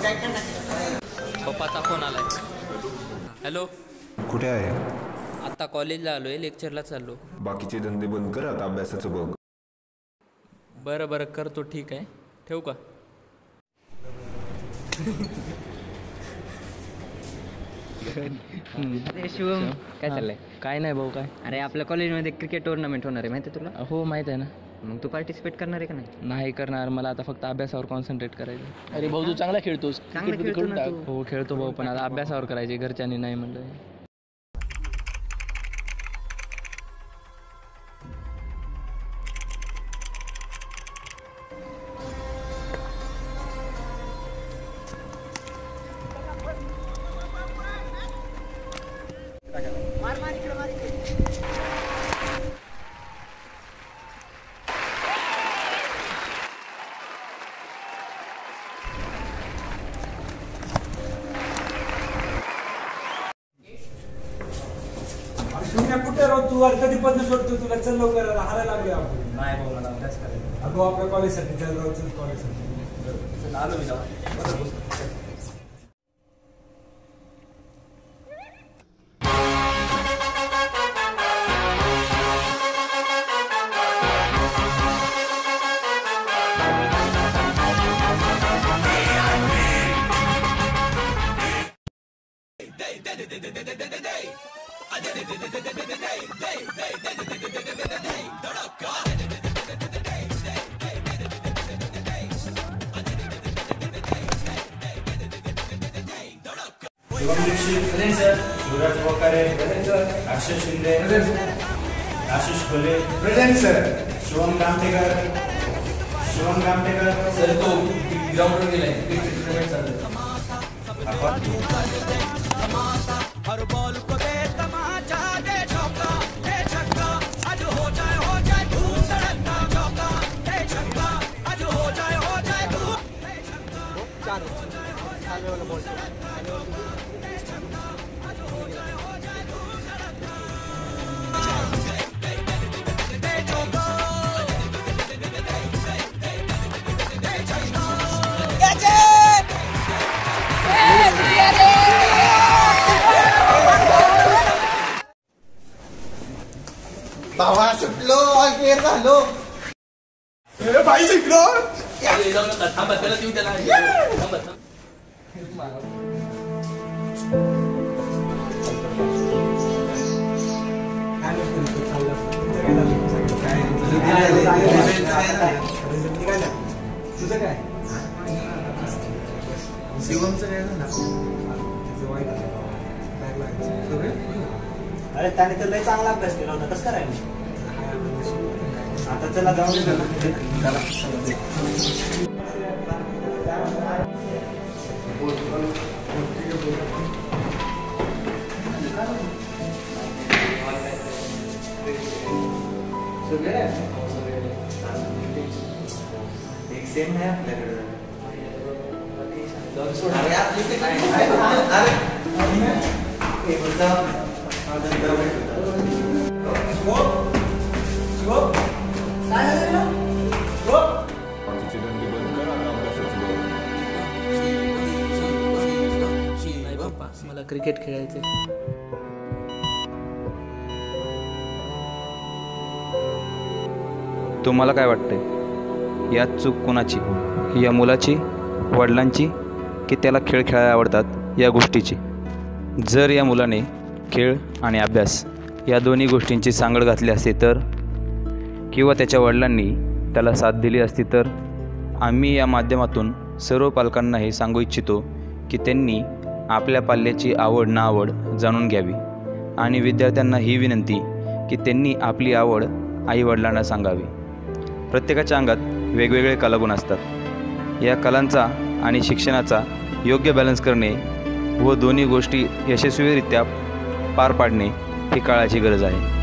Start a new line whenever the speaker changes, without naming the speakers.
पप्पाचा phone आलाय. Hello,
कुठे आहे?
आता कॉलेजला आलोय, लेक्चरला चाललो.
बाकीचे धंदे बंद कर, आता अभ्यासाचं बघ.
बरं बरं करतो, ठीक आहे. ठेवू का?
अरे शिवम, काय चाललंय?
काय नाही भाऊ. काय?
अरे आपल्या कॉलेजमध्ये क्रिकेट टुर्नामेंट होणार आहे, माहिती आहे तुला?
हो माहीत आहे ना.
मग तू पार्टिसिपेट करणार आहे का नाही?
नाही करणार, मला आता फक्त अभ्यासावर कॉन्सन्ट्रेट करायचं.
अरे भाऊ, तू चांगला खेळतोस.
चांगलं खेळतो ना तू.
हो खेळतो भाऊ, पण आता अभ्यासावर करायचे, घरच्यांनी नाही म्हणलं.
कुठे राहू तू? कधी पण सोडतो तुला. चल लवकर, हारायला लागले आपण. नाही भाऊ, मला अभ्यास करायचा. अगो आपल्या कॉलेजसाठी चल राहू, चल कॉलेजसाठी. चल आलो मी जाऊ.
Shivam Dikshit sir, Suraj Bokare Akshay Shinde, Ashish Khole sir, Shivam गामटेकर sir. तो ग्राउंडवर गेलाय, क्रिकेट चालू आहे. हर बॉल को दे तमाचा, दे चौका, दे छक्का, आज हो जाए धूम धड़कना. चौका दे छक्का, आज हो जाए धूम. चार खाने वाला बॉल.
भावा सुटलो, ऑलक्लिअर झालो.
भाई शिकलो.
थांबा, त्याला देऊ त्याला.
तुझं काय?
शिवमचं काय झालं?
अरे त्याने तर लय चांगला अभ्यास केला होता, कसं करायला? आता चला जाऊन एक सेम आहे आपल्याकडे.
बाकीचे धंदे बंद कर, आता अभ्यासाचं बघ.
नाही पप्पा, मला क्रिकेट खेळायचं.
तुम्हाला काय वाटतंय, यात चूक कोणाची? या मुलाची, वडिलांची, की त्याला खेळ खेळायला आवडतात या गोष्टीची? जर या मुलाने खेळ आणि अभ्यास या दोन्ही गोष्टींची सांगड घातली असती तर, किंवा त्याच्या वडिलांनी त्याला साथ दिली असती तर, आम्ही या माध्यमातून सर्व पालकांना हे सांगू इच्छितो की त्यांनी आपल्या पाल्याची आवड नाआवड जाणून घ्यावी आणि विद्यार्थ्यांना ही विनंती की त्यांनी आपली आवड आईवडिलांना सांगावी. प्रत्येकाच्या अंगात वेगवेगळे कलागुण असतात. या कलांचा आणि शिक्षणाचा योग्य बॅलन्स करणे व दोन्ही गोष्टी यशस्वीरित्या पार पाडणे ही काळाची गरज आहे.